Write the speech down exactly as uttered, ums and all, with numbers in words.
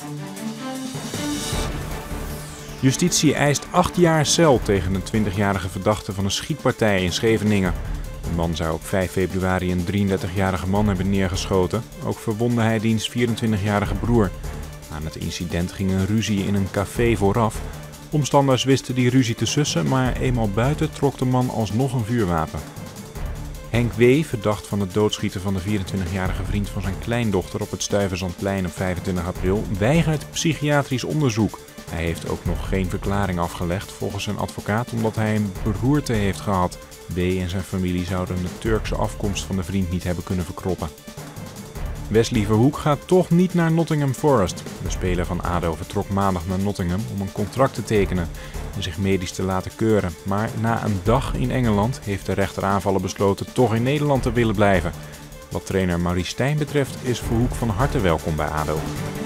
Justitie eist acht jaar cel tegen een twintigjarige verdachte van een schietpartij in Scheveningen. De man zou op vijf februari een drieëndertigjarige man hebben neergeschoten. Ook verwondde hij diens vierentwintigjarige broer. Aan het incident ging een ruzie in een café vooraf. Omstanders wisten die ruzie te sussen, maar eenmaal buiten trok de man alsnog een vuurwapen. Henk W., verdacht van het doodschieten van de vierentwintigjarige vriend van zijn kleindochter op het Stuyvesantplein op vijfentwintig april, weigert psychiatrisch onderzoek. Hij heeft ook nog geen verklaring afgelegd volgens zijn advocaat omdat hij een beroerte heeft gehad. W. en zijn familie zouden de Turkse afkomst van de vriend niet hebben kunnen verkroppen. Wesley Verhoek gaat toch niet naar Nottingham Forest. De speler van A D O vertrok maandag naar Nottingham om een contract te tekenen en zich medisch te laten keuren. Maar na een dag in Engeland heeft de rechter aanvallen besloten toch in Nederland te willen blijven. Wat trainer Maurice Stijn betreft is Verhoek van harte welkom bij A D O.